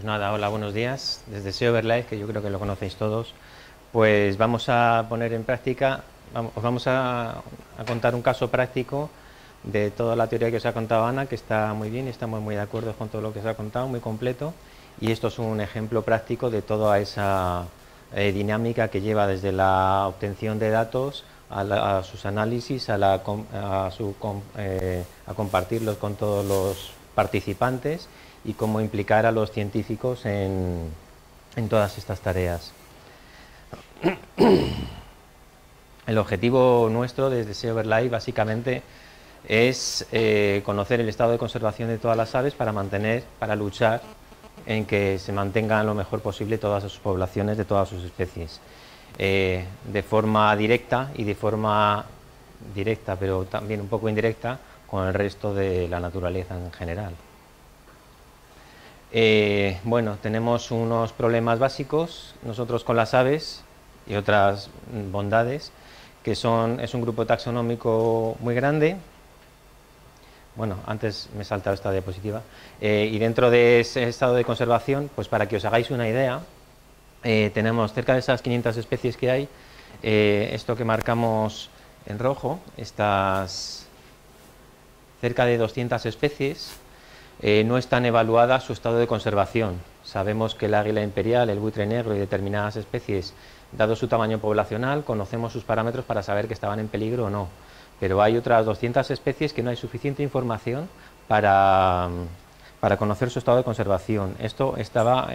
nada, hola, buenos días. Desde SEO Verlife, que yo creo que lo conocéis todos, pues vamos a poner en práctica, os vamos a contar un caso práctico de toda la teoría que os ha contado Ana, que está muy bien y estamos muy de acuerdo con todo lo que os ha contado, muy completo. Y esto es un ejemplo práctico de toda esa dinámica que lleva desde la obtención de datos a sus análisis, a compartirlos con todos los participantes y cómo implicar a los científicos en todas estas tareas. El objetivo nuestro desde SEO Verlife básicamente es conocer el estado de conservación de todas las aves para luchar en que se mantengan lo mejor posible todas sus poblaciones de todas sus especies, de forma directa y de forma directa, pero también un poco indirecta, con el resto de la naturaleza en general. Bueno, tenemos unos problemas básicos nosotros con las aves y otras bondades, que es un grupo taxonómico muy grande. Bueno, antes me he saltado esta diapositiva. Y dentro de ese estado de conservación, pues para que os hagáis una idea, tenemos cerca de esas 500 especies que hay, esto que marcamos en rojo, estas cerca de 200 especies, no están evaluadas su estado de conservación. Sabemos que el águila imperial, el buitre negro y determinadas especies, dado su tamaño poblacional, conocemos sus parámetros para saber que estaban en peligro o no. Pero hay otras 200 especies que no hay suficiente información para conocer su estado de conservación. Esto está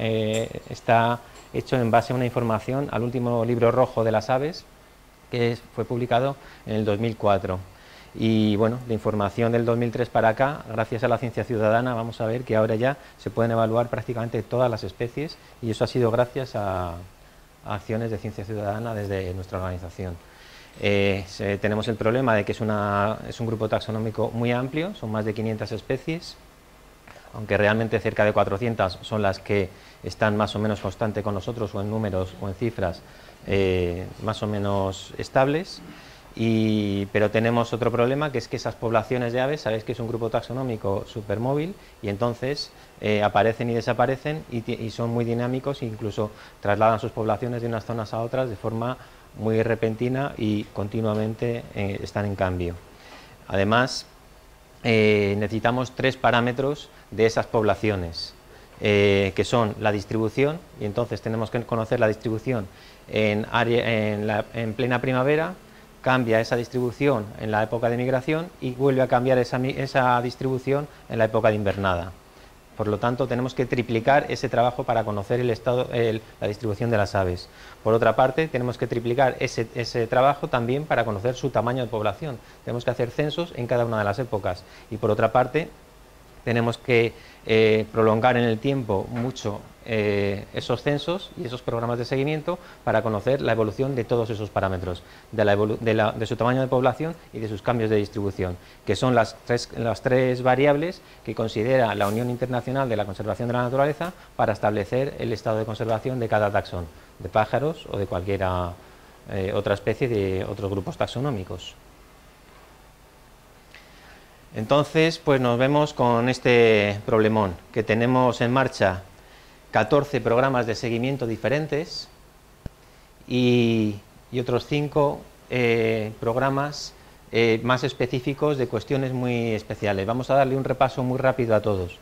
hecho en base a una información al último libro rojo de las aves, que fue publicado en el 2004. Y bueno, de información del 2003 para acá, gracias a la ciencia ciudadana, vamos a ver que ahora ya se pueden evaluar prácticamente todas las especies, y eso ha sido gracias a acciones de ciencia ciudadana desde nuestra organización. Tenemos el problema de que es un grupo taxonómico muy amplio, son más de 500 especies, aunque realmente cerca de 400 son las que están más o menos constante con nosotros, o en números o en cifras más o menos estables. Pero tenemos otro problema, que es que esas poblaciones de aves, sabéis que es un grupo taxonómico supermóvil, y entonces aparecen y desaparecen y son muy dinámicos, e incluso trasladan sus poblaciones de unas zonas a otras de forma muy repentina y continuamente están en cambio. Además, necesitamos 3 parámetros de esas poblaciones, que son la distribución, y entonces tenemos que conocer la distribución en plena primavera, cambia esa distribución en la época de migración y vuelve a cambiar esa distribución en la época de invernada. Por lo tanto, tenemos que triplicar ese trabajo para conocer la distribución de las aves. Por otra parte, tenemos que triplicar ese trabajo también para conocer su tamaño de población. Tenemos que hacer censos en cada una de las épocas. Y por otra parte, tenemos que prolongar en el tiempo mucho esos censos y esos programas de seguimiento para conocer la evolución de todos esos parámetros, de su tamaño de población y de sus cambios de distribución, que son las tres variables que considera la Unión Internacional de la Conservación de la Naturaleza para establecer el estado de conservación de cada taxón, de pájaros o de cualquier otra especie de otros grupos taxonómicos. Entonces, pues nos vemos con este problemón, que tenemos en marcha 14 programas de seguimiento diferentes y otros 5 programas más específicos de cuestiones muy especiales. Vamos a darle un repaso muy rápido a todos.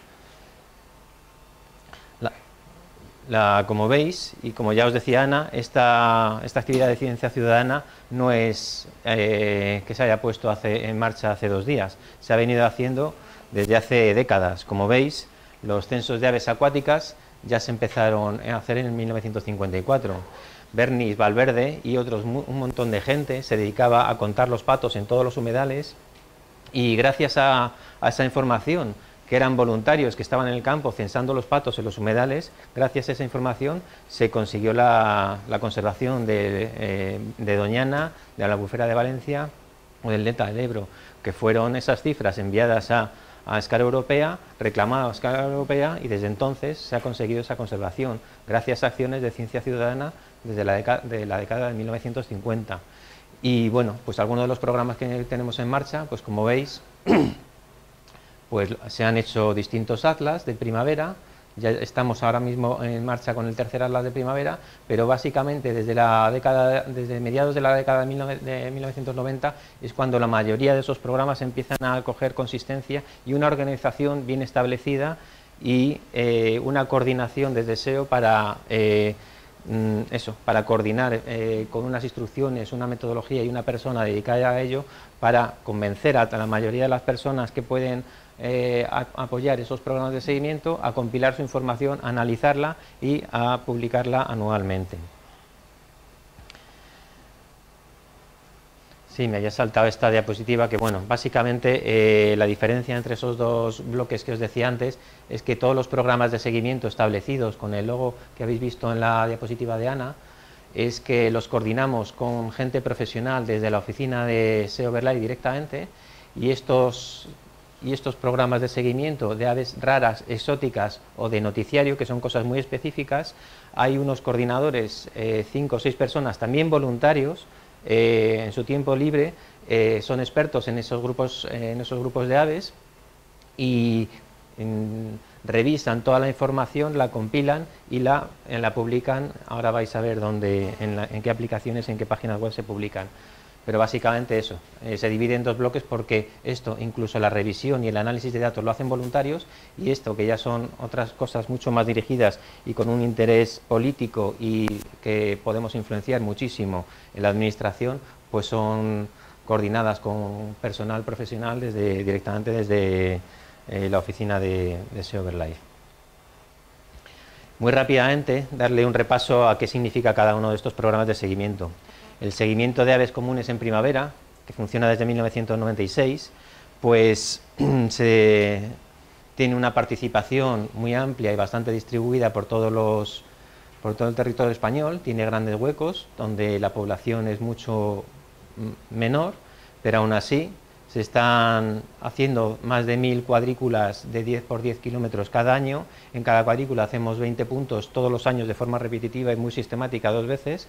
Como veis, y como ya os decía Ana, esta actividad de ciencia ciudadana no es que se haya puesto en marcha hace 2 días, se ha venido haciendo desde hace décadas. Como veis, los censos de aves acuáticas ya se empezaron a hacer en 1954. Bernis Valverde y un montón de gente se dedicaba a contar los patos en todos los humedales, y gracias a esa información, que eran voluntarios que estaban en el campo censando los patos en los humedales, gracias a esa información se consiguió la conservación de Doñana, de la Albufera de Valencia o del delta del Ebro, que fueron esas cifras enviadas a escala europea, reclamadas a escala europea, y desde entonces se ha conseguido esa conservación, gracias a acciones de ciencia ciudadana desde la década de 1950. Y bueno, pues algunos de los programas que tenemos en marcha, pues como veis, pues se han hecho distintos atlas de primavera, ya estamos ahora mismo en marcha con el tercer atlas de primavera, pero básicamente desde mediados de la década de 1990 es cuando la mayoría de esos programas empiezan a coger consistencia y una organización bien establecida y una coordinación desde SEO para para coordinar con unas instrucciones, una metodología y una persona dedicada a ello para convencer a la mayoría de las personas que pueden apoyar esos programas de seguimiento a compilar su información, a analizarla y a publicarla anualmente. Sí, me había saltado esta diapositiva que, bueno, básicamente la diferencia entre esos dos bloques que os decía antes es que todos los programas de seguimiento establecidos con el logo que habéis visto en la diapositiva de Ana es que los coordinamos con gente profesional desde la oficina de SEO Overlay directamente y estos programas de seguimiento de aves raras, exóticas o de noticiario, que son cosas muy específicas, hay unos coordinadores, 5 o 6 personas, también voluntarios, en su tiempo libre, son expertos en esos grupos de aves y revisan toda la información, la compilan y la publican. Ahora vais a ver en qué aplicaciones, en qué páginas web se publican. Pero básicamente eso, se divide en dos bloques porque esto, incluso la revisión y el análisis de datos lo hacen voluntarios y esto, que ya son otras cosas mucho más dirigidas y con un interés político y que podemos influenciar muchísimo en la administración, pues son coordinadas con personal profesional directamente desde la oficina de SEO Overlay. Muy rápidamente, darle un repaso a qué significa cada uno de estos programas de seguimiento. El seguimiento de aves comunes en primavera, que funciona desde 1996, pues tiene una participación muy amplia y bastante distribuida por todo el territorio español, tiene grandes huecos donde la población es mucho menor, pero aún así se están haciendo más de 1000 cuadrículas de 10 por 10 kilómetros cada año. En cada cuadrícula hacemos 20 puntos todos los años de forma repetitiva y muy sistemática 2 veces.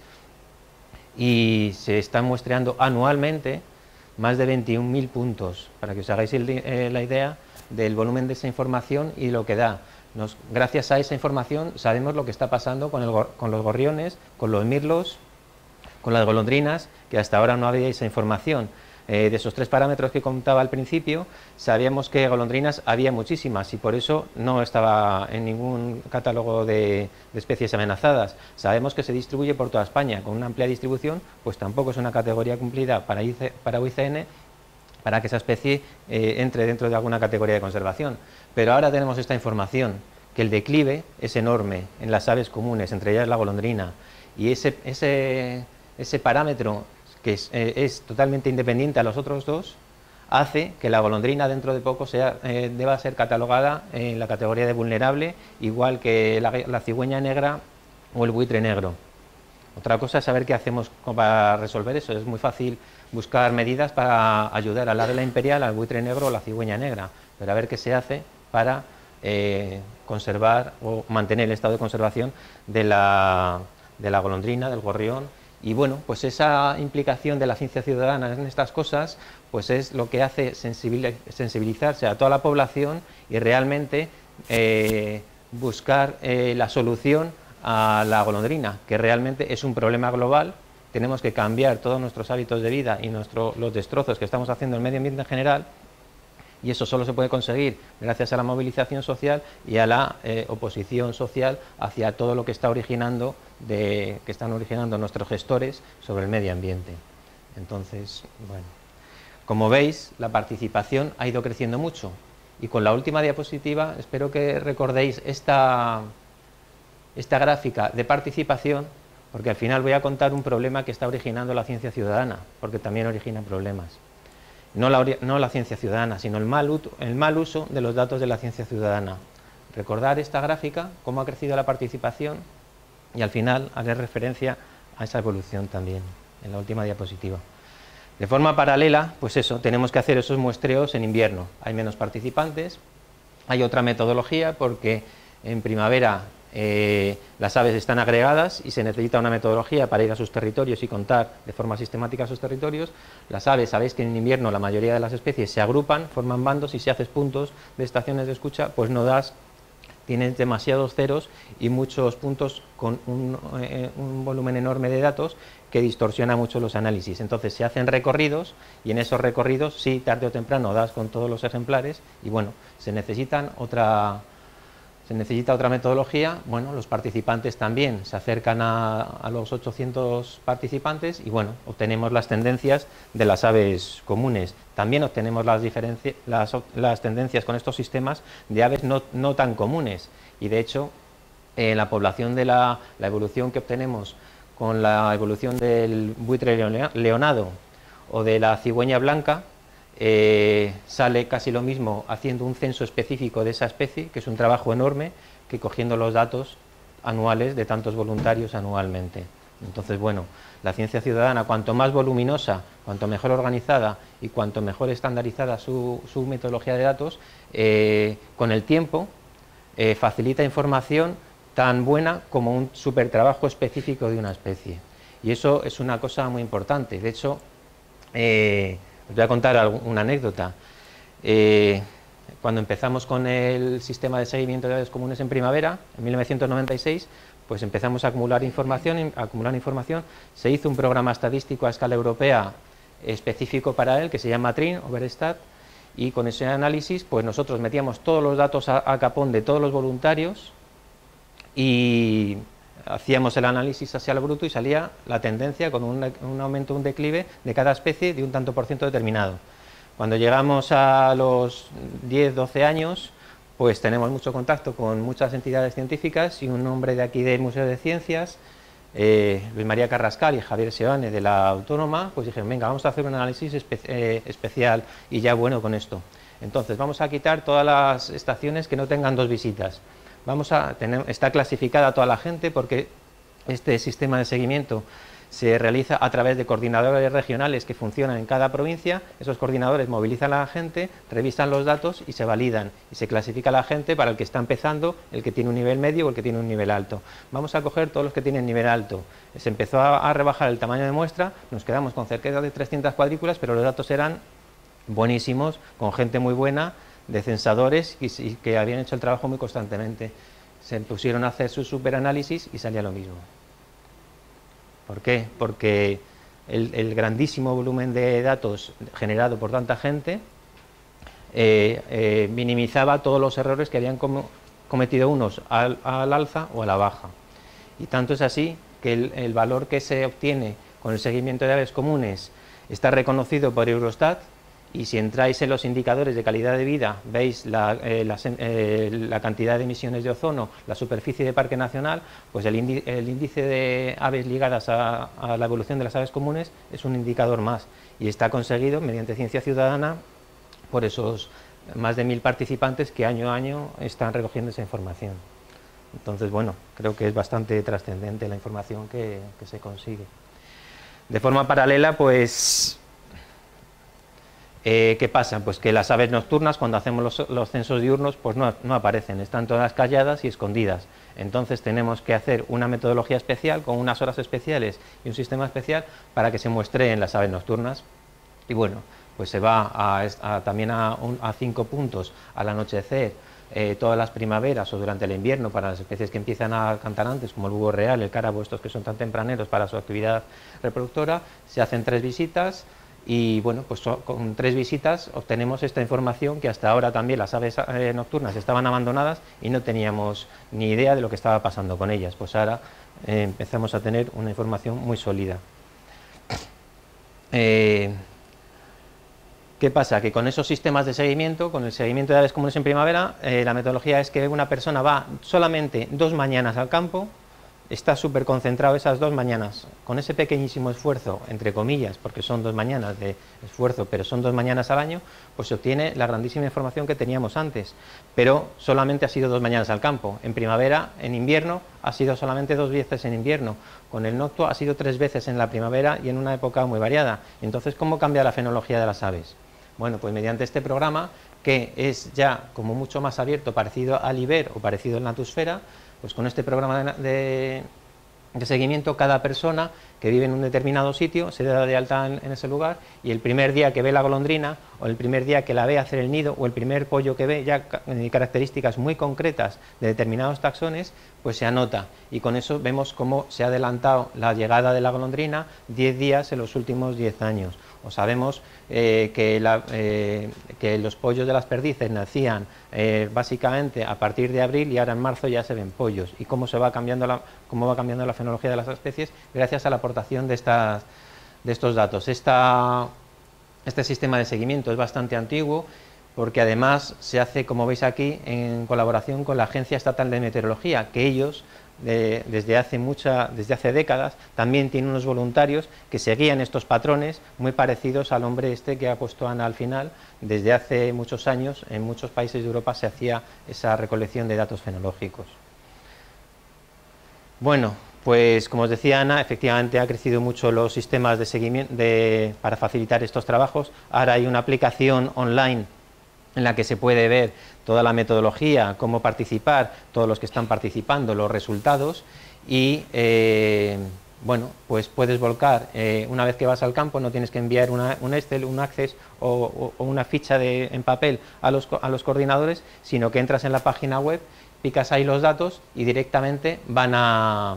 Y se están muestreando anualmente más de 21.000 puntos, para que os hagáis la idea del volumen de esa información y lo que da. Gracias a esa información sabemos lo que está pasando con los gorriones, con los mirlos, con las golondrinas, que hasta ahora no había esa información. De esos 3 parámetros que contaba al principio, sabíamos que golondrinas había muchísimas y por eso no estaba en ningún catálogo de especies amenazadas. Sabemos que se distribuye por toda España, con una amplia distribución, pues tampoco es una categoría cumplida para UICN, para que esa especie entre dentro de alguna categoría de conservación. Pero ahora tenemos esta información, que el declive es enorme en las aves comunes, entre ellas la golondrina, y ese parámetro, que es totalmente independiente a los otros dos, hace que la golondrina dentro de poco deba ser catalogada en la categoría de vulnerable, igual que la cigüeña negra o el buitre negro. Otra cosa es saber qué hacemos para resolver eso. Es muy fácil buscar medidas para ayudar al águila imperial, al buitre negro o la cigüeña negra, pero a ver qué se hace para conservar o mantener el estado de conservación de la golondrina, del gorrión. Y bueno, pues esa implicación de la ciencia ciudadana en estas cosas, pues es lo que hace sensibilizarse a toda la población y realmente buscar la solución a la golondrina, que realmente es un problema global. Tenemos que cambiar todos nuestros hábitos de vida y los destrozos que estamos haciendo en el medio ambiente en general, y eso solo se puede conseguir gracias a la movilización social y a la oposición social hacia todo lo que están originando nuestros gestores sobre el medio ambiente. Entonces, bueno, como veis, la participación ha ido creciendo mucho, y con la última diapositiva espero que recordéis esta gráfica de participación, porque al final voy a contar un problema que está originando la ciencia ciudadana, porque también origina problemas. No la ciencia ciudadana, sino el mal uso de los datos de la ciencia ciudadana. Recordar esta gráfica, cómo ha crecido la participación, y al final haré referencia a esa evolución también, en la última diapositiva. De forma paralela, pues eso, tenemos que hacer esos muestreos en invierno. Hay menos participantes, hay otra metodología, porque en primavera las aves están agregadas y se necesita una metodología para ir a sus territorios y contar de forma sistemática sus territorios. Las aves, sabéis que en invierno la mayoría de las especies se agrupan, forman bandos, y si haces puntos de estaciones de escucha, pues no das tienes demasiados ceros y muchos puntos con un volumen enorme de datos que distorsiona mucho los análisis. Entonces se hacen recorridos y en esos recorridos, sí, tarde o temprano das con todos los ejemplares y bueno, se necesita otra metodología. Bueno, los participantes también se acercan a los 800 participantes y bueno, obtenemos las tendencias de las aves comunes. También obtenemos las tendencias con estos sistemas de aves no tan comunes y de hecho la población de la evolución que obtenemos con la evolución del buitre leonado o de la cigüeña blanca, sale casi lo mismo haciendo un censo específico de esa especie, que es un trabajo enorme, que cogiendo los datos anuales de tantos voluntarios anualmente. Entonces, bueno, la ciencia ciudadana, cuanto más voluminosa, cuanto mejor organizada y cuanto mejor estandarizada su metodología de datos, con el tiempo facilita información tan buena como un supertrabajo específico de una especie. Y eso es una cosa muy importante. De hecho, os voy a contar una anécdota. Cuando empezamos con el sistema de seguimiento de aves comunes en primavera, en 1996, pues empezamos a acumular información, se hizo un programa estadístico a escala europea específico para él, que se llama TRIN, Overstat, y con ese análisis, pues nosotros metíamos todos los datos a capón de todos los voluntarios y hacíamos el análisis hacia el bruto y salía la tendencia con un aumento, un declive de cada especie de un tanto por ciento determinado. Cuando llegamos a los 10-12 años, pues tenemos mucho contacto con muchas entidades científicas y un hombre de aquí del Museo de Ciencias, Luis María Carrascal y Javier Seoane de la Autónoma, pues dijeron, venga, vamos a hacer un análisis especial y ya bueno con esto. Entonces vamos a quitar todas las estaciones que no tengan 2 visitas. Está clasificada toda la gente porque este sistema de seguimiento se realiza a través de coordinadores regionales que funcionan en cada provincia. Esos coordinadores movilizan a la gente, revisan los datos y se validan y se clasifica a la gente para el que está empezando, el que tiene un nivel medio o el que tiene un nivel alto. Vamos a coger todos los que tienen nivel alto. Se empezó a rebajar el tamaño de muestra, nos quedamos con cerca de 300 cuadrículas, pero los datos eran buenísimos, con gente muy buena, de censadores y que habían hecho el trabajo muy constantemente. Se pusieron a hacer su superanálisis y salía lo mismo. ¿Por qué? Porque el grandísimo volumen de datos generado por tanta gente minimizaba todos los errores que habían cometido unos al alza o a la baja. Y tanto es así que el valor que se obtiene con el seguimiento de aves comunes está reconocido por Eurostat. Y si entráis en los indicadores de calidad de vida, veis la cantidad de emisiones de ozono, la superficie de parque nacional, pues el índice de aves ligadas a la evolución de las aves comunes es un indicador más. Y está conseguido mediante ciencia ciudadana por esos más de 1000 participantes que año a año están recogiendo esa información. Entonces, bueno, creo que es bastante trascendente la información que se consigue. De forma paralela, pues ¿qué pasa? Pues que las aves nocturnas, cuando hacemos los censos diurnos, pues no aparecen, están todas calladas y escondidas. Entonces tenemos que hacer una metodología especial, con unas horas especiales y un sistema especial para que se muestren las aves nocturnas. Y bueno, pues se va también a 5 puntos al anochecer, todas las primaveras o durante el invierno para las especies que empiezan a cantar antes, como el búho real, el cárabo, estos que son tan tempraneros para su actividad reproductora. Se hacen 3 visitas. Y bueno, pues con 3 visitas obtenemos esta información que hasta ahora también las aves nocturnas estaban abandonadas y no teníamos ni idea de lo que estaba pasando con ellas. Pues ahora empezamos a tener una información muy sólida. ¿Qué pasa? Que con esos sistemas de seguimiento, con el seguimiento de aves comunes en primavera, la metodología es que una persona va solamente 2 mañanas al campo, está súper concentrado esas 2 mañanas, con ese pequeñísimo esfuerzo, entre comillas, porque son 2 mañanas de esfuerzo, pero son 2 mañanas al año, pues se obtiene la grandísima información que teníamos antes, pero solamente ha sido 2 mañanas al campo. En primavera, en invierno, ha sido solamente 2 veces en invierno, con el noctuo ha sido 3 veces en la primavera y en una época muy variada. Entonces, ¿cómo cambia la fenología de las aves? Bueno, pues mediante este programa, que es ya como mucho más abierto, parecido al IBER o parecido al Natusfera, pues con este programa de seguimiento cada persona que vive en un determinado sitio, se da de alta en ese lugar, y el primer día que ve la golondrina, o el primer día que la ve hacer el nido, o el primer pollo que ve, ya características muy concretas de determinados taxones, pues se anota, y con eso vemos cómo se ha adelantado la llegada de la golondrina 10 días en los últimos 10 años. O sabemos que los pollos de las perdices nacían básicamente a partir de abril, y ahora en marzo ya se ven pollos, y cómo va cambiando la fenología de las especies gracias a la aportación de estos datos. Este sistema de seguimiento es bastante antiguo, porque además se hace, como veis aquí, en colaboración con la Agencia Estatal de Meteorología, que ellos desde hace décadas también tienen unos voluntarios que seguían estos patrones muy parecidos al hombre este que ha puesto Ana al final. Desde hace muchos años en muchos países de Europa se hacía esa recolección de datos fenológicos. Bueno, pues como os decía Ana, efectivamente ha crecido mucho los sistemas de seguimiento para facilitar estos trabajos. Ahora hay una aplicación online en la que se puede ver toda la metodología, cómo participar, todos los que están participando, los resultados, y bueno, pues puedes volcar, una vez que vas al campo, no tienes que enviar un Excel, un Access o una ficha en papel a los coordinadores, sino que entras en la página web, picas ahí los datos y directamente van a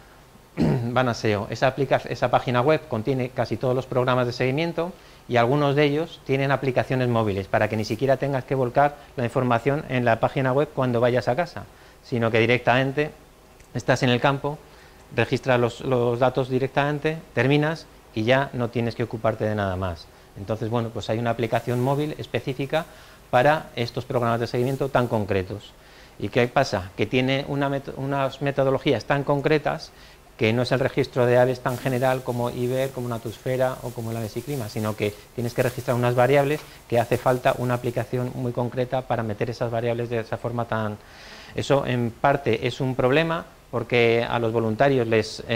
SEO. Esa página web contiene casi todos los programas de seguimiento, y algunos de ellos tienen aplicaciones móviles para que ni siquiera tengas que volcar la información en la página web cuando vayas a casa, sino que directamente estás en el campo, registras los datos directamente, terminas y ya no tienes que ocuparte de nada más. Entonces, bueno, pues hay una aplicación móvil específica para estos programas de seguimiento tan concretos. ¿Y qué pasa? Que tiene unas metodologías tan concretas que no es el registro de aves tan general como IBER, como Natosfera o como el Aves y Clima, sino que tienes que registrar unas variables que hace falta una aplicación muy concreta para meter esas variables de esa forma tan... Eso en parte es un problema porque a los voluntarios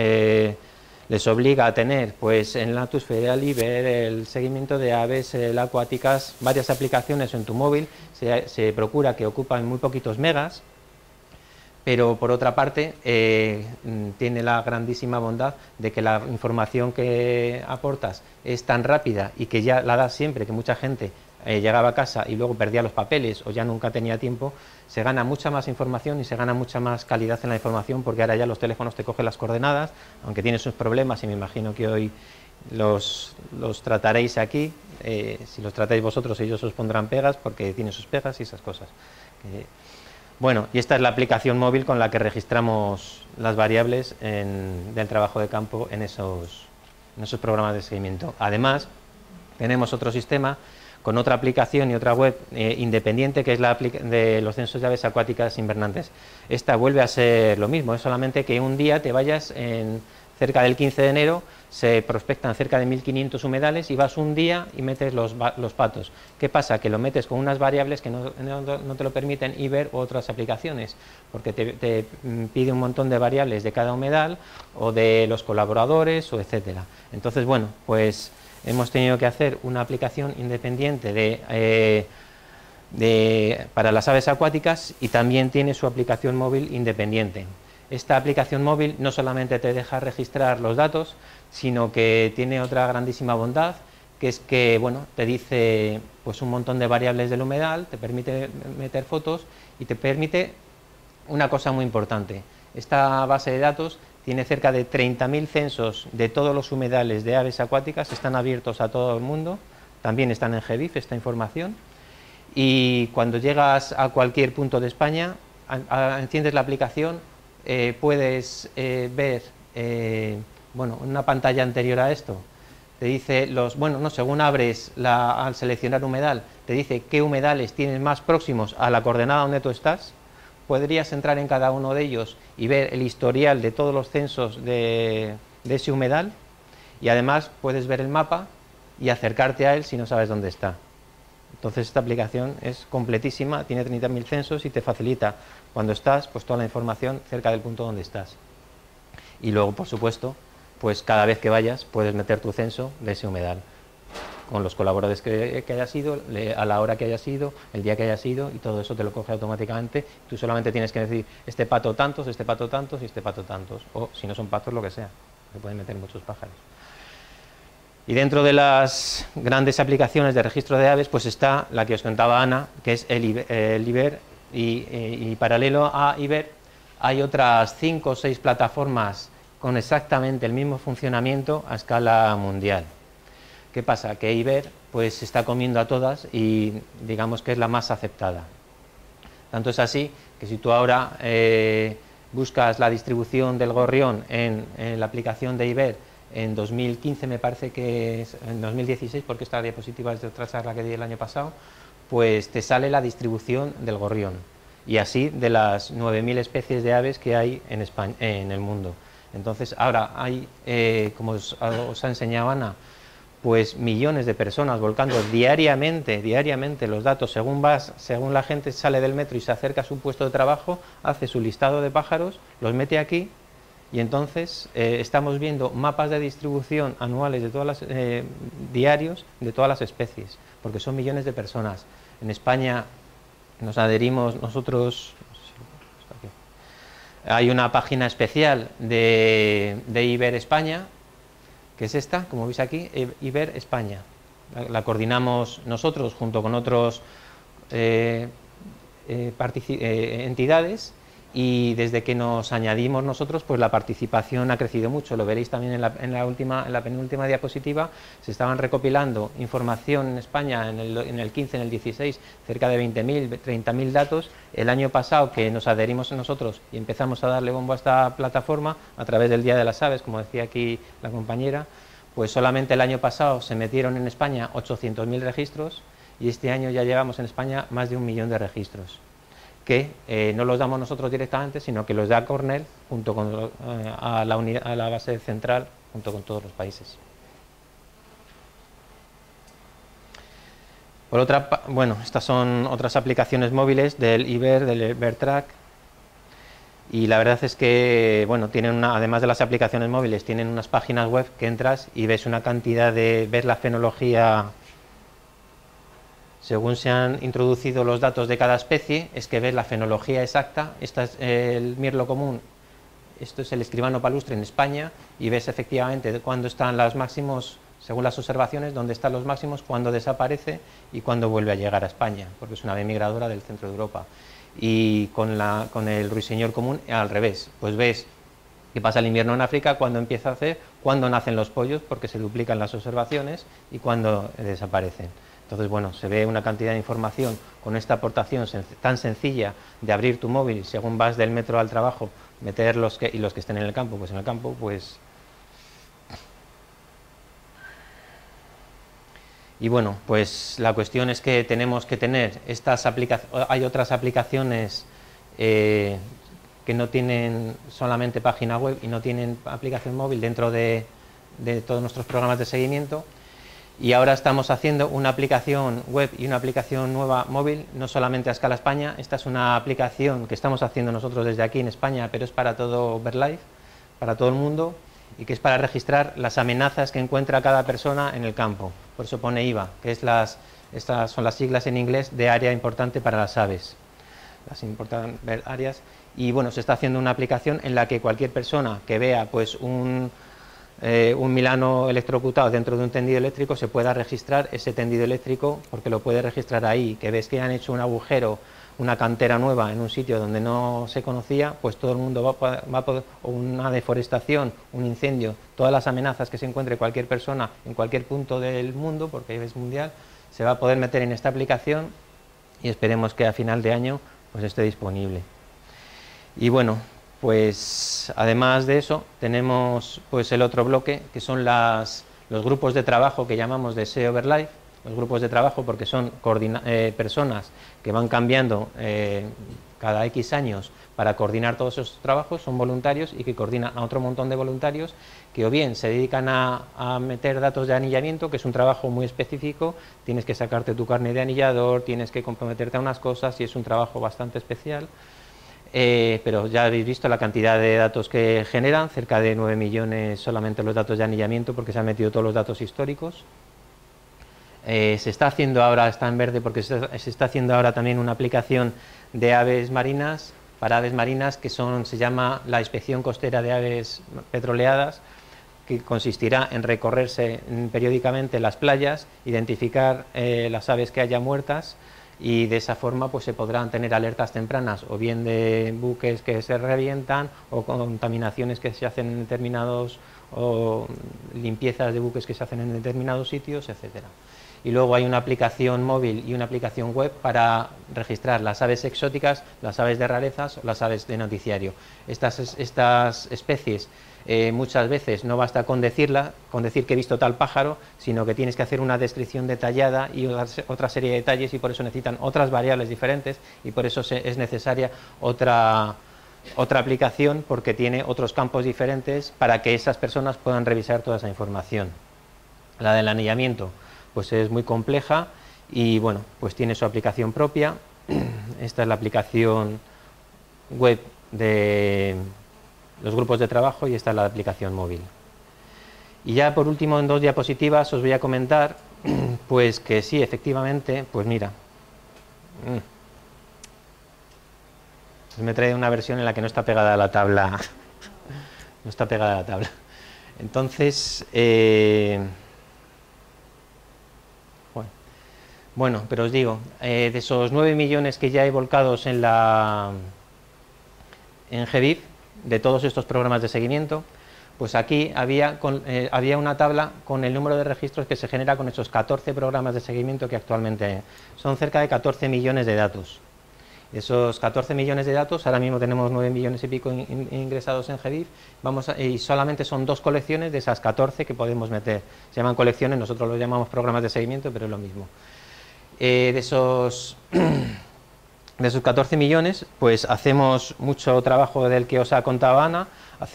les obliga a tener pues en Natosfera, el IBER, el seguimiento de aves, acuáticas, varias aplicaciones en tu móvil. Se procura que ocupan muy poquitos megas, pero por otra parte tiene la grandísima bondad de que la información que aportas es tan rápida y que ya la das siempre, que mucha gente llegaba a casa y luego perdía los papeles o ya nunca tenía tiempo. Se gana mucha más información y se gana mucha más calidad en la información, porque ahora ya los teléfonos te cogen las coordenadas, aunque tiene sus problemas y me imagino que hoy los trataréis aquí. Si los tratáis vosotros, ellos os pondrán pegas porque tiene sus pegas y esas cosas. Bueno, y esta es la aplicación móvil con la que registramos las variables del trabajo de campo en esos programas de seguimiento. Además, tenemos otro sistema con otra aplicación y otra web independiente, que es la de los censos de aves acuáticas invernantes. Esta vuelve a ser lo mismo, es solamente que un día te vayas cerca del 15 de enero, se prospectan cerca de 1500 humedales y vas un día y metes los patos. ¿Qué pasa? Que lo metes con unas variables que no te lo permiten IBER u otras aplicaciones, porque te pide un montón de variables de cada humedal o de los colaboradores o etcétera. Entonces, bueno, pues hemos tenido que hacer una aplicación independiente para las aves acuáticas, y también tiene su aplicación móvil independiente. Esta aplicación móvil no solamente te deja registrar los datos, sino que tiene otra grandísima bondad, que es que, bueno, te dice pues un montón de variables del humedal, te permite meter fotos y te permite una cosa muy importante. Esta base de datos tiene cerca de 30.000 censos de todos los humedales de aves acuáticas, están abiertos a todo el mundo, también están en GBIF esta información, y cuando llegas a cualquier punto de España, enciendes la aplicación, puedes ver, bueno, una pantalla anterior a esto, te dice según abres al seleccionar humedal, te dice qué humedales tienes más próximos a la coordenada donde tú estás. Podrías entrar en cada uno de ellos y ver el historial de todos los censos de ese humedal, y además puedes ver el mapa y acercarte a él si no sabes dónde está. Entonces esta aplicación es completísima, tiene 30.000 censos y te facilita cuando estás pues toda la información cerca del punto donde estás. Y luego, por supuesto, pues cada vez que vayas puedes meter tu censo de ese humedal, con los colaboradores que hayas ido, a la hora que hayas ido, el día que hayas ido, y todo eso te lo coge automáticamente. Tú solamente tienes que decir este pato tantos, este pato tantos y este pato tantos, o si no son patos, lo que sea. se pueden meter muchos pájaros. Y dentro de las grandes aplicaciones de registro de aves, pues está la que os contaba Ana, que es el IBER, y paralelo a IBER hay otras 5 o 6 plataformas con exactamente el mismo funcionamiento a escala mundial. ¿Qué pasa? Que IBER pues se está comiendo a todas y digamos que es la más aceptada. Tanto es así que si tú ahora buscas la distribución del gorrión en la aplicación de IBER en 2015, me parece que es en 2016, porque esta diapositiva es de otra charla que di el año pasado, pues te sale la distribución del gorrión y así de las 9.000 especies de aves que hay en España, en el mundo. Entonces ahora hay, como os ha enseñado Ana, pues millones de personas volcando diariamente los datos, según la gente sale del metro y se acerca a su puesto de trabajo, hace su listado de pájaros, los mete aquí y entonces estamos viendo mapas de distribución anuales de todas las, diarios de todas las especies, porque son millones de personas. En España nos adherimos nosotros, hay una página especial de IBER España, que es esta, como veis aquí, IBER España. La coordinamos nosotros junto con otros entidades, y desde que nos añadimos nosotros, pues la participación ha crecido mucho. Lo veréis también en la penúltima diapositiva. Se estaban recopilando información en España en el 15, en el 16, cerca de 20.000, 30.000 datos. El año pasado, que nos adherimos nosotros y empezamos a darle bombo a esta plataforma a través del Día de las Aves, como decía aquí la compañera, pues solamente el año pasado se metieron en España 800.000 registros y este año ya llevamos en España más de 1 millón de registros, que no los damos nosotros directamente, sino que los da Cornell junto con a la base central, junto con todos los países. Por otra parte, bueno, estas son otras aplicaciones móviles del IBER, del IBERTRAC, y la verdad es que, bueno, tienen además de las aplicaciones móviles, tienen unas páginas web que entras y ves una cantidad ves la fenología. Según se han introducido los datos de cada especie, es que ves la fenología exacta. Este es el mirlo común, esto es el escribano palustre en España, y ves efectivamente cuándo están los máximos, según las observaciones, dónde están los máximos, cuándo desaparece y cuándo vuelve a llegar a España, porque es una ave migradora del centro de Europa. Y con el ruiseñor común al revés, pues ves que pasa el invierno en África, cuándo empieza a hacer, cuándo nacen los pollos, porque se duplican las observaciones, y cuándo desaparecen. Entonces, bueno, se ve una cantidad de información con esta aportación tan sencilla de abrir tu móvil, según vas del metro al trabajo, meter y los que estén en el campo, pues en el campo, pues... Y bueno, pues la cuestión es que tenemos que tener estas aplicaciones, hay otras aplicaciones que no tienen solamente página web y no tienen aplicación móvil dentro de todos nuestros programas de seguimiento. Y ahora estamos haciendo una aplicación web y una aplicación nueva móvil, no solamente a escala España. Esta es una aplicación que estamos haciendo nosotros desde aquí en España, pero es para todo BirdLife, para todo el mundo, y que es para registrar las amenazas que encuentra cada persona en el campo. Por eso pone IVA, que es estas son las siglas en inglés de área importante para las aves, las importantes áreas. Y bueno, se está haciendo una aplicación en la que cualquier persona que vea pues un milano electrocutado dentro de un tendido eléctrico se pueda registrar ese tendido eléctrico, porque lo puede registrar ahí, que ves que han hecho un agujero, una cantera nueva en un sitio donde no se conocía, pues todo el mundo va a poder, o una deforestación, un incendio, todas las amenazas que se encuentre cualquier persona en cualquier punto del mundo, porque es mundial, se va a poder meter en esta aplicación y esperemos que a final de año pues esté disponible. Y bueno, pues además de eso tenemos pues el otro bloque, que son los grupos de trabajo que llamamos de SEO BirdLife. Los grupos de trabajo, porque son personas que van cambiando cada X años para coordinar todos esos trabajos, son voluntarios y que coordinan a otro montón de voluntarios que o bien se dedican a meter datos de anillamiento, que es un trabajo muy específico, tienes que sacarte tu carnet de anillador, tienes que comprometerte a unas cosas y es un trabajo bastante especial. Pero ya habéis visto la cantidad de datos que generan, cerca de 9 millones solamente los datos de anillamiento, porque se han metido todos los datos históricos. Se está haciendo ahora, está en verde porque se está haciendo ahora también una aplicación de aves marinas, para aves marinas, que se llama la inspección costera de aves petroleadas, que consistirá en recorrerse periódicamente las playas, identificar las aves que haya muertas, y de esa forma pues se podrán tener alertas tempranas, o bien de buques que se revientan, o contaminaciones que se hacen en determinados, o limpiezas de buques que se hacen en determinados sitios, etcétera. Y luego hay una aplicación móvil y una aplicación web para registrar las aves exóticas, las aves de rarezas o las aves de noticiario. Estas especies muchas veces no basta con decir que he visto tal pájaro, sino que tienes que hacer una descripción detallada y otra serie de detalles, y por eso necesitan otras variables diferentes, y por eso es necesaria otra aplicación, porque tiene otros campos diferentes para que esas personas puedan revisar toda esa información. La del anillamiento pues es muy compleja y bueno, pues tiene su aplicación propia. Esta es la aplicación web de los grupos de trabajo y esta es la aplicación móvil. Y ya por último, en 2 diapositivas os voy a comentar pues que sí, efectivamente, pues mira, me trae una versión en la que no está pegada a la tabla. No está pegada a la tabla. Entonces, bueno, pero os digo, de esos 9 millones que ya hay volcados en GBIF, de todos estos programas de seguimiento, pues aquí había una tabla con el número de registros que se genera con esos 14 programas de seguimiento que actualmente son cerca de 14 millones de datos. Esos 14 millones de datos, ahora mismo tenemos 9 millones y pico ingresados en GBIF, y solamente son 2 colecciones de esas 14 que podemos meter. Se llaman colecciones, nosotros los llamamos programas de seguimiento, pero es lo mismo. De esos 14 millones, pues hacemos mucho trabajo del que os ha contado Ana.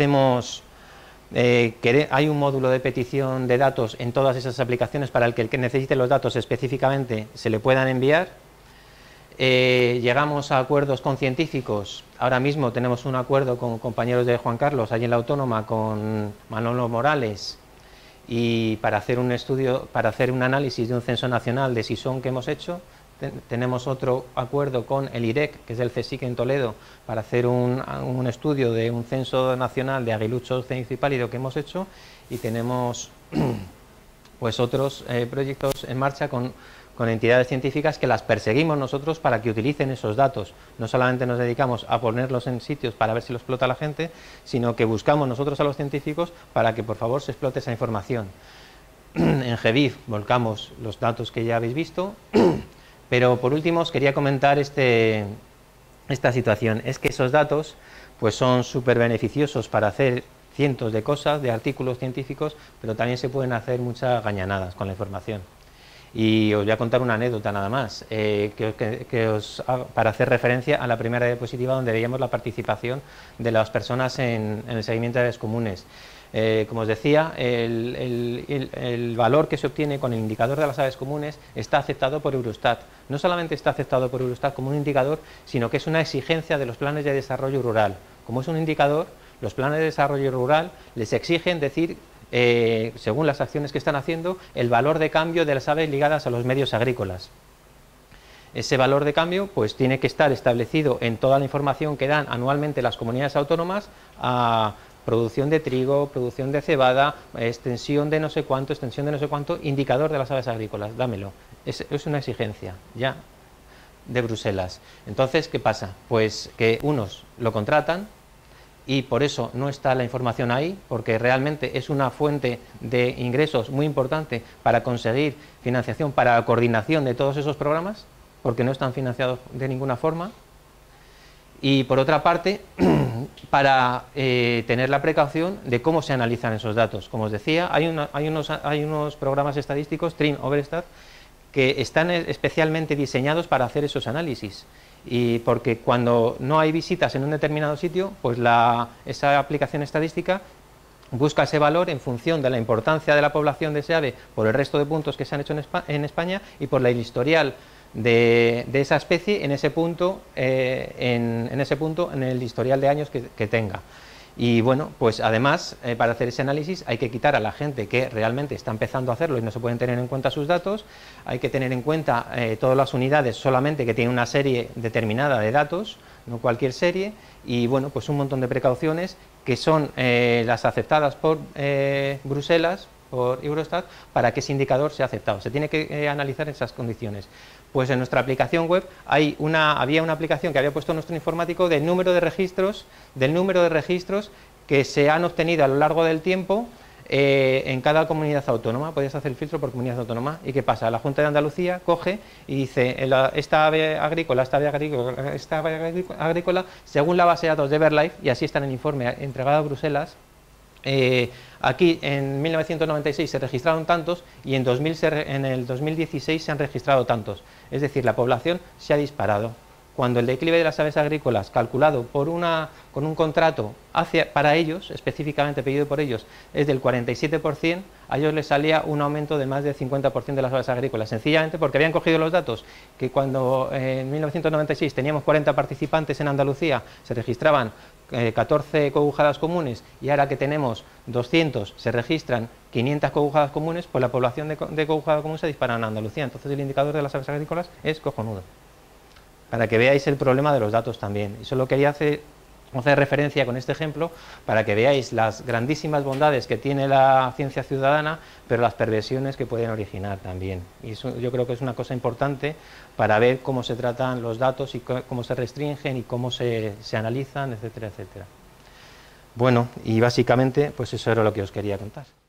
Hay un módulo de petición de datos en todas esas aplicaciones para el que necesite los datos específicamente se le puedan enviar. Llegamos a acuerdos con científicos. Ahora mismo tenemos un acuerdo con compañeros de Juan Carlos, allí en la Autónoma, con Manolo Morales, y para hacer un estudio, para hacer un análisis de un censo nacional de Sison que hemos hecho. Tenemos otro acuerdo con el IREC, que es el CSIC en Toledo, para hacer un estudio de un censo nacional de aguiluchos, cenizo y pálido que hemos hecho, y tenemos pues otros proyectos en marcha con entidades científicas que las perseguimos nosotros para que utilicen esos datos. No solamente nos dedicamos a ponerlos en sitios para ver si los explota la gente, sino que buscamos nosotros a los científicos para que por favor se explote esa información. En GBIF volcamos los datos que ya habéis visto, pero por último os quería comentar esta situación. Es que esos datos pues son súper beneficiosos para hacer cientos de cosas, de artículos científicos, pero también se pueden hacer muchas gañanadas con la información. Y os voy a contar una anécdota nada más, para hacer referencia a la primera diapositiva donde veíamos la participación de las personas en el seguimiento de áreas comunes. Como os decía, el valor que se obtiene con el indicador de las aves comunes está aceptado por Eurostat. No solamente está aceptado por Eurostat como un indicador, sino que es una exigencia de los planes de desarrollo rural. Como es un indicador, los planes de desarrollo rural les exigen decir, según las acciones que están haciendo, el valor de cambio de las aves ligadas a los medios agrícolas. Ese valor de cambio pues tiene que estar establecido en toda la información que dan anualmente las comunidades autónomas a producción de trigo, producción de cebada, extensión de no sé cuánto, indicador de las aves agrícolas, dámelo. Es una exigencia ya de Bruselas. Entonces, ¿qué pasa? Pues que unos lo contratan y por eso no está la información ahí, porque realmente es una fuente de ingresos muy importante para conseguir financiación para la coordinación de todos esos programas, porque no están financiados de ninguna forma. Y por otra parte, para tener la precaución de cómo se analizan esos datos. Como os decía, hay unos programas estadísticos, TRIN, Overstat, que están especialmente diseñados para hacer esos análisis. Y porque cuando no hay visitas en un determinado sitio, pues esa aplicación estadística busca ese valor en función de la importancia de la población de ese ave por el resto de puntos que se han hecho en España y por el historial de esa especie en ese punto, en el historial de años que tenga. Y bueno, pues además, para hacer ese análisis hay que quitar a la gente que realmente está empezando a hacerlo y no se pueden tener en cuenta sus datos, hay que tener en cuenta todas las unidades solamente que tienen una serie determinada de datos, no cualquier serie, y bueno, pues un montón de precauciones que son las aceptadas por Bruselas, por Eurostat, para que ese indicador sea aceptado. Se tiene que analizar esas condiciones. Pues en nuestra aplicación web había una aplicación que había puesto nuestro informático del número de registros que se han obtenido a lo largo del tiempo en cada comunidad autónoma. Podías hacer el filtro por comunidad autónoma. ¿Y qué pasa? La Junta de Andalucía coge y dice, esta ave agrícola, según la base de datos de BirdLife, y así está en el informe entregado a Bruselas, aquí en 1996 se registraron tantos y en el 2016 se han registrado tantos. Es decir, la población se ha disparado. Cuando el declive de las aves agrícolas, calculado con un contrato para ellos, específicamente pedido por ellos, es del 47%, a ellos les salía un aumento de más del 50% de las aves agrícolas, sencillamente porque habían cogido los datos que cuando en 1996 teníamos 40 participantes en Andalucía, se registraban 14 cogujadas comunes, y ahora que tenemos 200 se registran 500 cogujadas comunes, pues la población de cogujada común se dispara en Andalucía. Entonces el indicador de las aves agrícolas es cojonudo, para que veáis el problema de los datos también. Y solo quería hacer referencia con este ejemplo para que veáis las grandísimas bondades que tiene la ciencia ciudadana, pero las perversiones que pueden originar también. Y eso yo creo que es una cosa importante para ver cómo se tratan los datos y cómo se restringen y cómo se analizan, etcétera, etcétera. Bueno, y básicamente pues eso era lo que os quería contar.